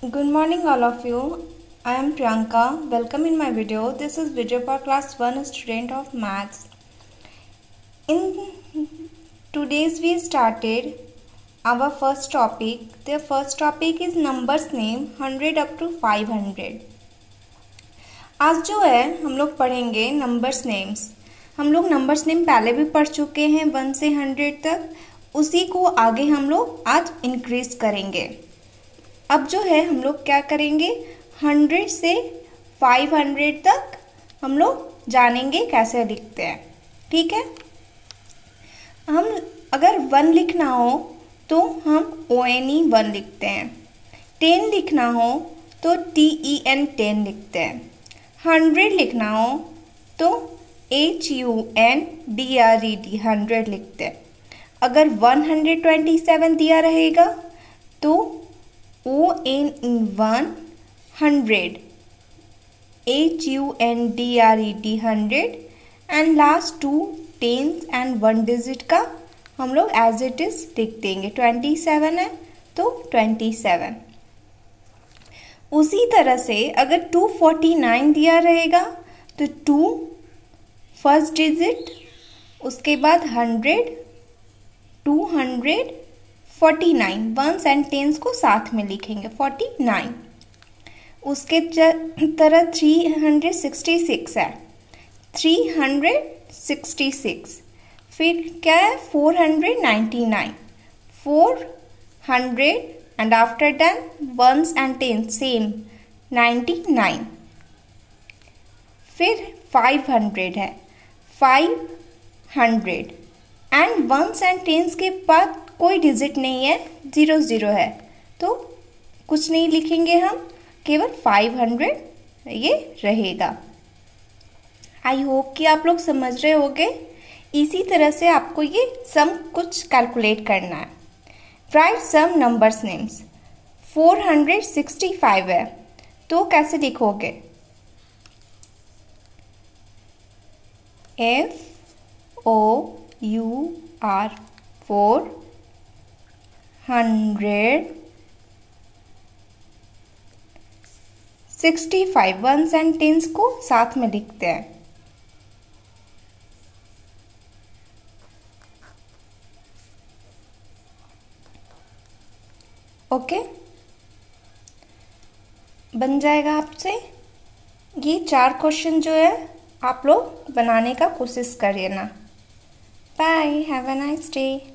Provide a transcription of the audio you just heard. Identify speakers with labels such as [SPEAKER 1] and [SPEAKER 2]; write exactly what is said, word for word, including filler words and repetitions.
[SPEAKER 1] Good morning all of you. I am Priyanka. Welcome in my video. This is video for class one student of maths. In today's we started our first topic. The first topic is numbers name one hundred up to five hundred. आज जो है हम लोग पढ़ेंगे numbers names. हम लोग numbers name पहले भी पढ़ चुके हैं वन से हंड्रेड तक. उसी को आगे हम लोग आज इंक्रीज करेंगे. अब जो है हम लोग क्या करेंगे, हंड्रेड से फाइव हंड्रेड तक हम लोग जानेंगे कैसे लिखते हैं. ठीक है. हम अगर वन लिखना हो तो हम ओ एन ई वन लिखते हैं. टेन लिखना हो तो टी ई एन टेन लिखते हैं. हंड्रेड लिखना हो तो H U N D R E D hundred लिखते हैं. अगर वन हंड्रेड ट्वेंटी सेवन दिया रहेगा तो O N E one hundred, H U N D R E D hundred and last two tens and one digit का हम लोग as it is लिख देंगे. ट्वेंटी सेवन है तो ट्वेंटी सेवन. उसी तरह से अगर टू फोर्टी नाइन दिया रहेगा तो टू फर्स्ट डिजिट, उसके बाद hundred, two hundred forty nine, ones and tens को साथ में लिखेंगे फोर्टी नाइन. उसके तरह थ्री हंड्रेड सिक्सटी सिक्स है, थ्री हंड्रेड सिक्सटी सिक्स. फिर क्या है, four hundred ninety nine, four hundred and after done ones and tens same ninety nine. फिर फाइव हंड्रेड है, five hundred and ones and tens के बाद कोई digit नहीं है, ज़ीरो ज़ीरो है तो कुछ नहीं लिखेंगे हम, केवल फाइव हंड्रेड ये रहेगा. आई होप कि आप लोग समझ रहे होंगे. इसी तरह से आपको ये सम कुछ कैलकुलेट करना है. Write some numbers names. Four hundred sixty five है तो कैसे लिखोगे, F O U R, four hundred sixty five. Ones and tens को साथ में लिखते हैं. ओके, बन जाएगा आपसे. ये चार क्वेश्चन जो है आप लोग बनाने का कोशिश करिए ना. Bye, have a nice day.